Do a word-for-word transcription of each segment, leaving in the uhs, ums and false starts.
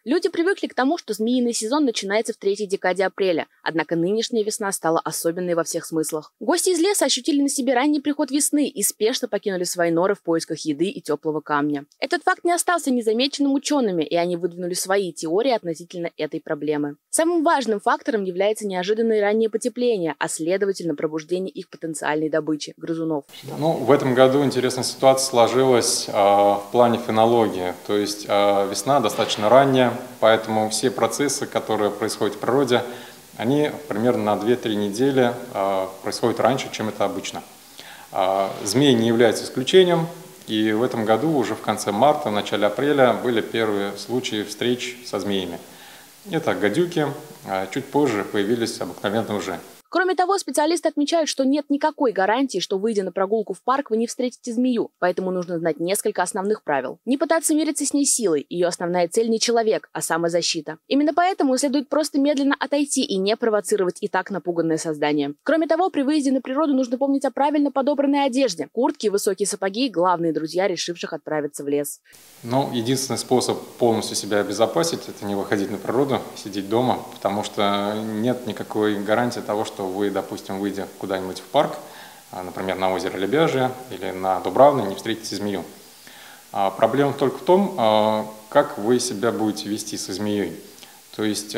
Люди привыкли к тому, что змеиный сезон начинается в третьей декаде апреля, однако нынешняя весна стала особенной во всех смыслах. Гости из леса ощутили на себе ранний приход весны и спешно покинули свои норы в поисках еды и теплого камня. Этот факт не остался незамеченным учеными, и они выдвинули свои теории относительно этой проблемы. Самым важным фактором является неожиданное раннее потепление, а следовательно пробуждение их потенциальной добычи – грызунов. Ну, в этом году интересная ситуация сложилась э, в плане фенологии, то есть э, весна достаточно ранняя, поэтому все процессы, которые происходят в природе, они примерно на две-три недели э, происходят раньше, чем это обычно. Э, змеи не являются исключением, и в этом году уже в конце марта, в начале апреля были первые случаи встреч со змеями. Это гадюки, а чуть позже появились обыкновенные ужи. Кроме того, специалисты отмечают, что нет никакой гарантии, что, выйдя на прогулку в парк, вы не встретите змею, поэтому нужно знать несколько основных правил. Не пытаться мириться с ней силой, ее основная цель не человек, а самозащита. Именно поэтому следует просто медленно отойти и не провоцировать и так напуганное создание. Кроме того, при выезде на природу нужно помнить о правильно подобранной одежде. Куртки и высокие сапоги – главные друзья, решивших отправиться в лес. Ну, единственный способ полностью себя обезопасить – это не выходить на природу, сидеть дома, потому что нет никакой гарантии того, что вы, допустим, выйдя куда-нибудь в парк, например, на озеро Лебяжье или на Дубравной, не встретите змею. А проблема только в том, как вы себя будете вести со змеей. То есть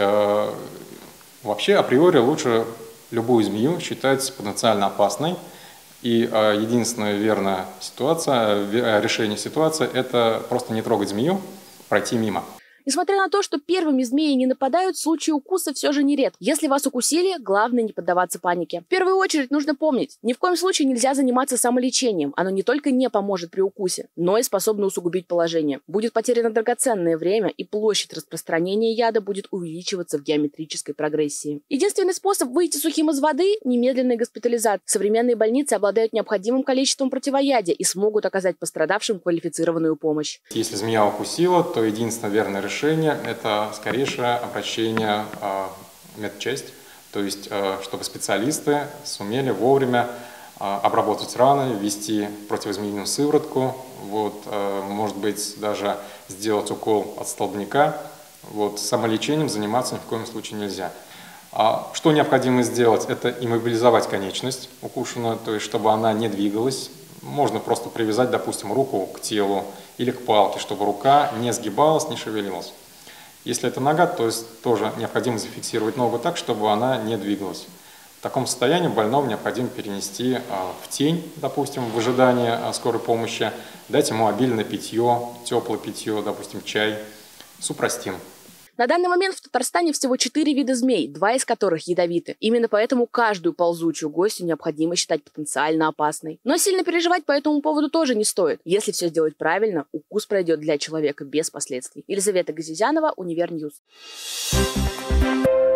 вообще априори лучше любую змею считать потенциально опасной. И единственная верная ситуация, решение ситуации – это просто не трогать змею, пройти мимо. Несмотря на то, что первыми змеи не нападают, случаи укуса все же нередки. Если вас укусили, главное не поддаваться панике. В первую очередь нужно помнить, ни в коем случае нельзя заниматься самолечением. Оно не только не поможет при укусе, но и способно усугубить положение. Будет потеряно драгоценное время, и площадь распространения яда будет увеличиваться в геометрической прогрессии. Единственный способ выйти сухим из воды – немедленная госпитализация. Современные больницы обладают необходимым количеством противоядия и смогут оказать пострадавшим квалифицированную помощь. Если змея укусила, то единственное верное решение Решение – это скорейшее обращение э, в медчасть, то есть э, чтобы специалисты сумели вовремя э, обработать раны, ввести противозмеиную сыворотку, вот, э, может быть, даже сделать укол от столбняка. Вот, самолечением заниматься ни в коем случае нельзя. А что необходимо сделать? Это иммобилизовать конечность укушенную, то есть чтобы она не двигалась. Можно просто привязать, допустим, руку к телу или к палке, чтобы рука не сгибалась, не шевелилась. Если это нога, то есть тоже необходимо зафиксировать ногу так, чтобы она не двигалась. В таком состоянии больного необходимо перенести в тень, допустим, в ожидании скорой помощи, дать ему обильное питье, теплое питье, допустим, чай, супрастин. На данный момент в Татарстане всего четыре вида змей, два из которых ядовиты. Именно поэтому каждую ползучую гостью необходимо считать потенциально опасной. Но сильно переживать по этому поводу тоже не стоит. Если все сделать правильно, укус пройдет для человека без последствий. Елизавета Газизянова, Универньюз.